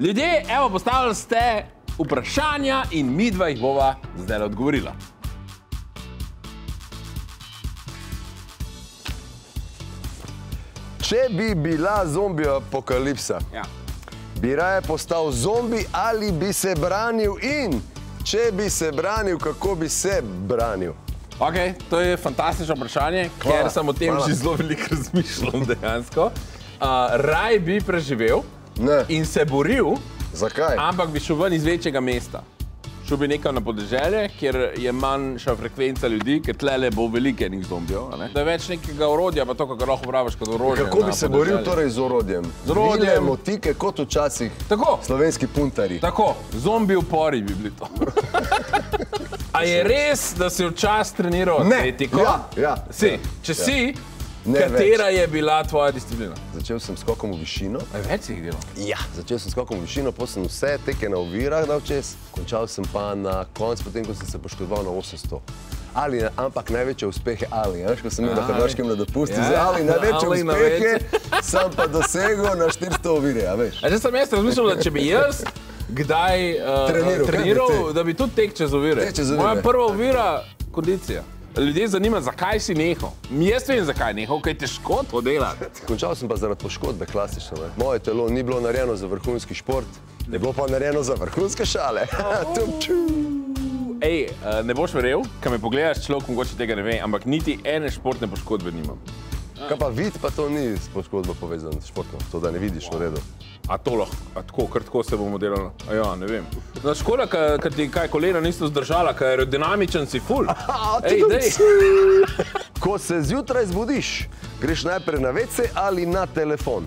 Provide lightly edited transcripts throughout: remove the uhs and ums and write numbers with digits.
Ljudje, evo, postavili ste vprašanja in midva jih bova zdaj odgovorila. Če bi bila zombi apokalipsa, bi raje postal zombi ali bi se branil in če bi se branil, kako bi se branil? Ok, to je fantastično vprašanje, ker sem o tem že zelo veliko razmišljal dejansko. Raj bi preživel in se boril, ampak bi šel ven iz večjega mesta. Šel bi nekam na podeželje, kjer je manjša frekvenca ljudi, ker tlele bo veliko enih zombijev. Da je več nekega orodja, pa to, kako lahko uporabiš kot orožje. Kako bi se boril torej z orodjem? Z orodjem. Vile, motike, kot včasih slovenski puntari. Tako, zombi upori bi bili to. A je res, da si včasih treniral atletiko? Ja. Si. Če si, katera je bila tvoja disciplina? Začel sem skokom v višino. Več si jih delal? Ja, začel sem skokom v višino, potem sem vse teke na ovirah dal čez, končal sem pa na konc, potem ko sem se poškodoval na 800. Ali, ampak največje uspehe Ali, ko sem imel na Hrvaškem na dopustu, Ali največje uspehe sem pa dosegel na 400 ovire, a veš. A že sem jaz razmišljal, da če bi jaz kdaj treniral, da bi tudi tek čez ovire. Moja prva ovira, kondicija. Ljudje zanima, zakaj si nehal. Jaz vem, zakaj nehal, kaj je težko to delati. Končal sem pa zaradi poškodbe, klasično. Moje telo ni bilo narejeno za vrhunski šport, je bilo pa narejeno za vrhunske šale. Ej, ne boš verjel, kad me pogledaš, človek mogoče tega ne ve, ampak niti ene športne poškodbe nimam. Kaj pa vid, pa to ni s poškodbo povezan s športom, to da ne vidiš v redu. A to lahko, kar tako se bomo delali? A ja, ne vem. Škoda, kad ti kaj kolena niso zdržala, kad aerodinamičen si ful. Ej, dej. Ko se zjutraj zbudiš, greš najprej na WC ali na telefon?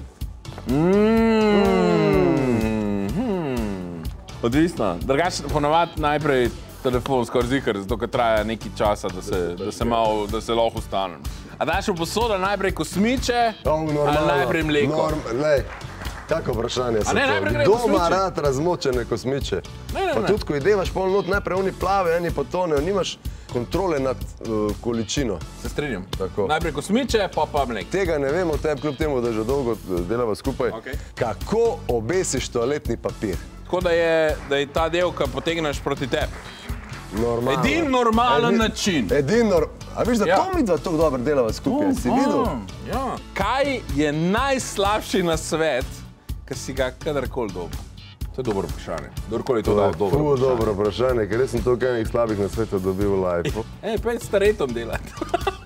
Odvisno. Drugače, ponavadi najprej telefon skoraj zihar, zato ker traja nekaj časa, da se lahko ustanem. A daš v posodo najprej kosmiče ali najprej mleko? Kako vprašanje so to? Kdo ima rad razmočene kosmiče? Pa tudi, ko idevaš pol not, najprej oni plave, eni potonejo, nimaš kontrole nad količino. Se strinjam. Najprej kosmiče, pa mleko. Tega ne vemo o tebi, kljub temu, da že dolgo delava skupaj. Kako obesiš toaletni papir? Tako da je ta del, ki potegneš proti tebi. Normalno. Edin normalen način. A viš, da to midva tako dobro delava skupaj, si videl? Kaj je najslabši nasvet, ki si ga kadarkoli dobil? To je dobro vprašanje. Kdorkoli je to dal dobro vprašanje. To je dobro vprašanje, ker jaz sem toliko enih slabih nasvetov dobil v life. Pojď s taretom delati.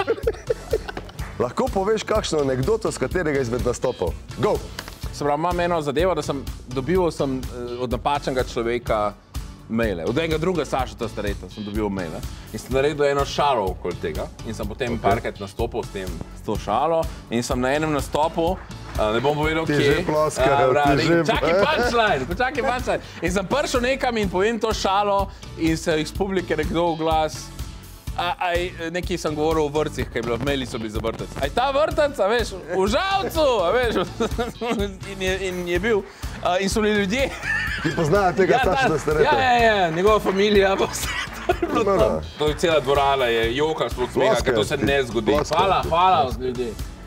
Lahko poveš kakšno anekdoto, z katerega izmed nastopov? Go! Se pravi, imam eno zadevo, da sem dobil od napačnega človeka maile. Od enega druga Sašota Stareta sem dobil maile in sem naredil eno šalo okoli tega in sem potem parkrat nastopil s to šalo in sem na enem nastopu, ne bom povedal kje. Ti že ploskajo, počakaj punchline. In sem prišel nekam in povem to šalo in se iz publike nekdo v glas, nekaj sem govoril o vrtcih, kaj je bilo, v maili so bili za vrtec. Aj ta vrtec, a veš, v Žalcu, a veš, in je bil, in so bili ljudje. Ti poznajo tega Sašota Stareta? Ja, njegova familija, pa vse. To je cela dvorana, je joka spod smeha, ker to se ne zgodi. Hvala ljudje.